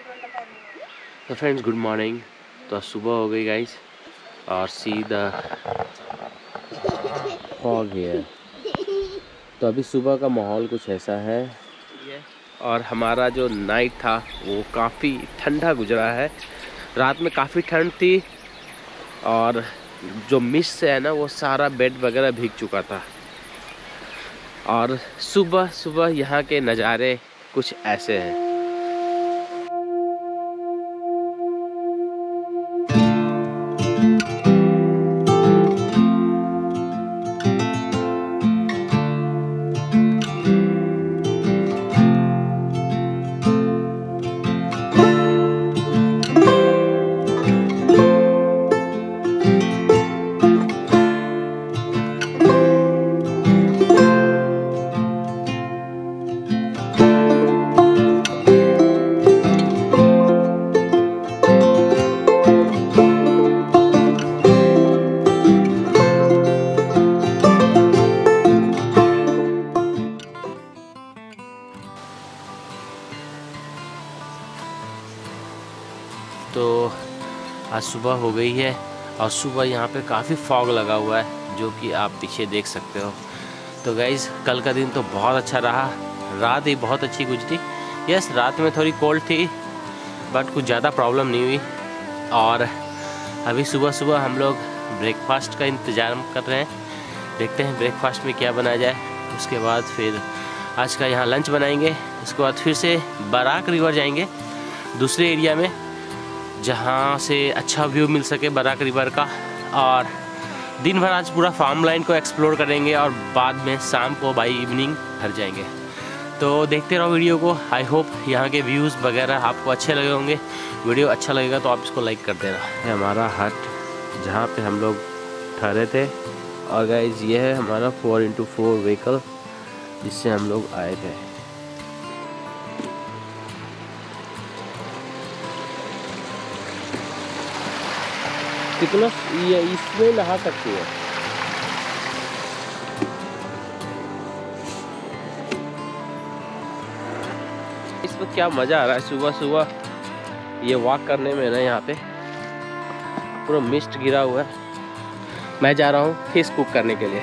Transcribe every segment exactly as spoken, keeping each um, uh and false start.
तो friends good morning. तो सुबह हो गई गाइस और सीधा फॉग है। तो अभी सुबह का माहौल कुछ ऐसा है और हमारा जो नाइट था वो काफ़ी ठंडा गुजरा है। रात में काफ़ी ठंड थी और जो मिस्ट से है ना वो सारा बेड वगैरह भीग चुका था। और सुबह सुबह यहाँ के नज़ारे कुछ ऐसे हैं। तो आज सुबह हो गई है और सुबह यहाँ पे काफ़ी फॉग लगा हुआ है जो कि आप पीछे देख सकते हो। तो गाइज़ कल का दिन तो बहुत अच्छा रहा, रात ही बहुत अच्छी गुजरी। यस रात में थोड़ी कोल्ड थी बट कुछ ज़्यादा प्रॉब्लम नहीं हुई। और अभी सुबह सुबह हम लोग ब्रेकफास्ट का इंतज़ार कर रहे हैं, देखते हैं ब्रेकफास्ट में क्या बनाया जाए। उसके बाद फिर आज का यहाँ लंच बनाएंगे। उसके बाद फिर से बराक रिवर जाएंगे दूसरे एरिया में जहाँ से अच्छा व्यू मिल सके बराक रिवर का। और दिन भर आज पूरा फार्म लाइन को एक्सप्लोर करेंगे और बाद में शाम को बाई इवनिंग घर जाएंगे। तो देखते रहो वीडियो को। आई होप यहाँ के व्यूज़ वगैरह आपको अच्छे लगे होंगे। वीडियो अच्छा लगेगा तो आप इसको लाइक कर देना। है हमारा हट जहाँ पे हम लोग ठहरे थे। और गाइज ये है हमारा फोर इंटू फोर व्हीकल जिससे हम लोग आए थे। कितना ये इसमें नहा सकती है। इस वक्त क्या मज़ा आ रहा है सुबह सुबह ये वॉक करने में ना। यहाँ पे पूरा मिस्ट गिरा हुआ है। मैं जा रहा हूँ फिश कुक करने के लिए।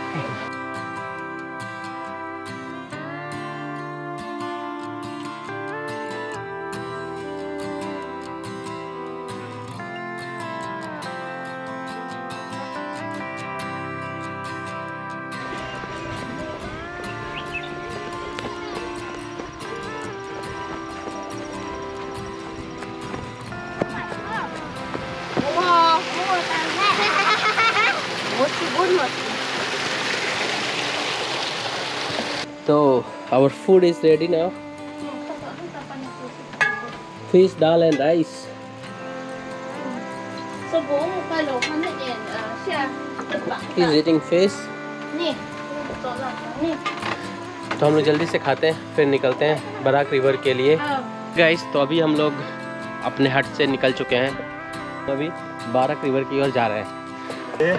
तो our food is ready now. Fish, dal and rice. He's eating fish. तो हम लोग जल्दी से खाते हैं फिर निकलते हैं बराक रिवर के लिए। गाइस तो अभी हम लोग अपने हट से निकल चुके हैं। अभी बराक रिवर की ओर जा रहे हैं।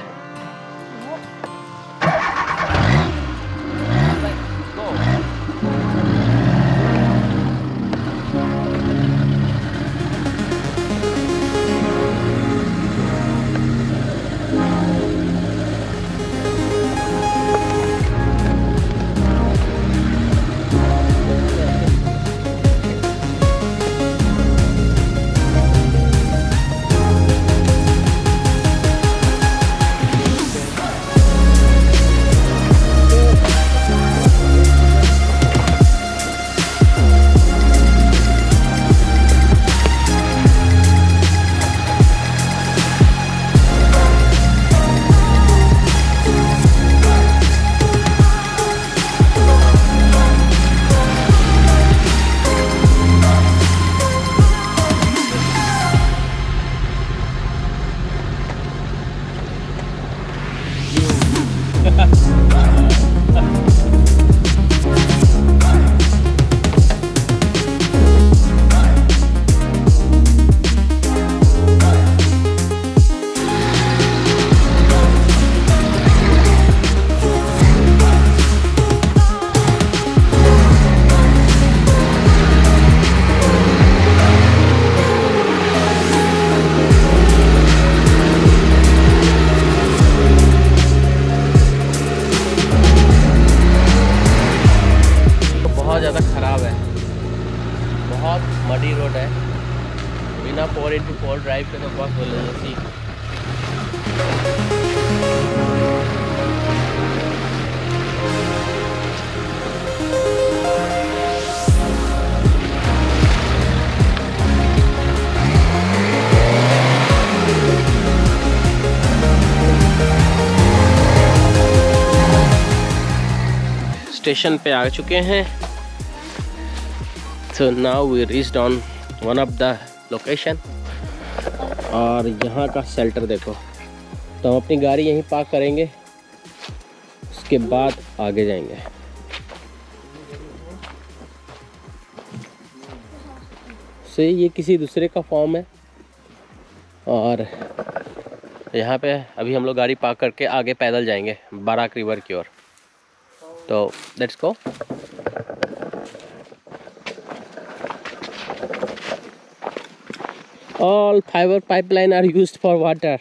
ज़्यादा ख़राब है, बहुत मडी रोड है। बिना फोर इंटू फोर ड्राइव के तो बहुत बोले जैसी। स्टेशन पे आ चुके हैं। So now we reached on one of the location। और यहाँ का शेल्टर देखो। तो हम अपनी गाड़ी यहीं पार्क करेंगे, उसके बाद आगे जाएंगे। so ये किसी दूसरे का फॉर्म है। और यहाँ पे अभी हम लोग गाड़ी पार्क करके आगे पैदल जाएंगे बराक रिवर की ओर। तो let's go. All fiber pipeline are used for water.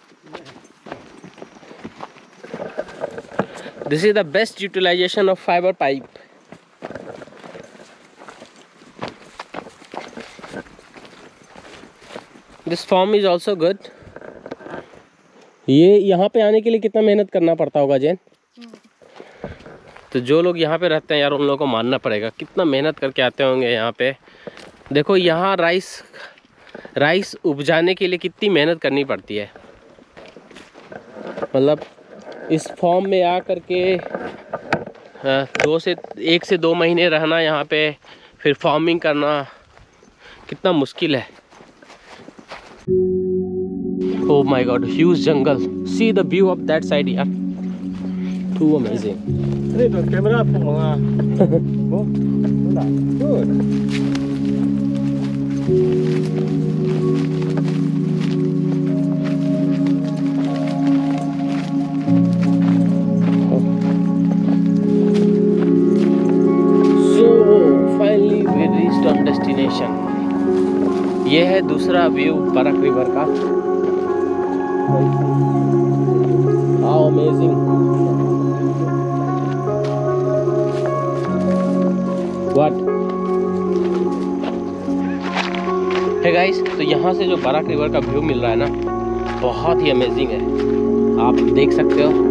This is the best utilization of fiber pipe. This form is also good. ये यहाँ पे आने के लिए कितना मेहनत करना पड़ता होगा जैन? तो जो लोग यहाँ पे रहते हैं यार, उन लोगों को मानना पड़ेगा कितना मेहनत करके आते होंगे यहाँ पे। देखो यहाँ राइस राइस उपजाने के लिए कितनी मेहनत करनी पड़ती है। मतलब इस फॉर्म में आ करके दो से एक से दो महीने रहना यहाँ पे, फिर फार्मिंग करना कितना मुश्किल है। Oh my God, huge jungle. See the view of that side यार, too amazing. Camera destination. ये है दूसरा व्यू बराक रिवर का। How amazing. व्हाट है गाइस, तो यहाँ से जो बराक रिवर का व्यू मिल रहा है ना, बहुत ही अमेजिंग है। आप देख सकते हो।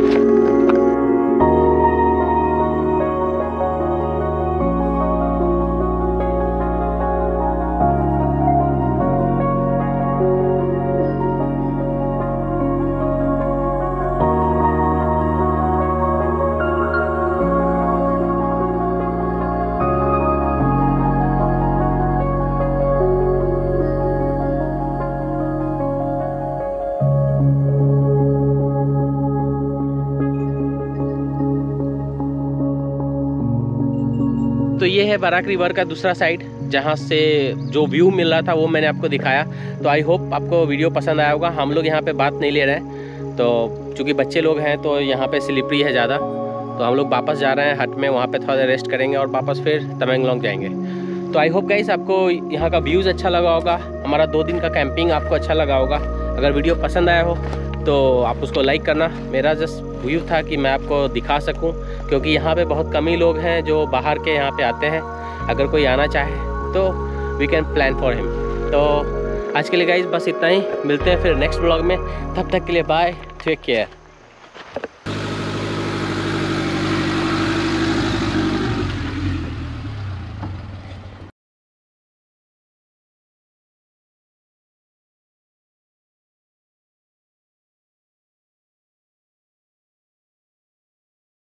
तो ये है बराक रिवर का दूसरा साइड, जहाँ से जो व्यू मिल रहा था वो मैंने आपको दिखाया। तो आई होप आपको वीडियो पसंद आया होगा। हम लोग यहाँ पे बात नहीं ले रहे हैं, तो चूँकि बच्चे लोग हैं तो यहाँ पे स्लिपरी है ज़्यादा, तो हम लोग वापस जा रहे हैं हट में। वहाँ पे थोड़ा देर रेस्ट करेंगे और वापस फिर तमेंगलोंग जाएंगे। तो आई होप गाइस आपको यहाँ का व्यूज़ अच्छा लगा होगा, हमारा दो दिन का कैंपिंग आपको अच्छा लगा होगा। अगर वीडियो पसंद आया हो तो आप उसको लाइक करना। मेरा जस्ट व्यू था कि मैं आपको दिखा सकूं, क्योंकि यहाँ पे बहुत कम ही लोग हैं जो बाहर के यहाँ पे आते हैं। अगर कोई आना चाहे तो we can plan for him. तो आज के लिए गाइस बस इतना ही, मिलते हैं फिर नेक्स्ट ब्लॉग में। तब तक के लिए बाय, टेक केयर।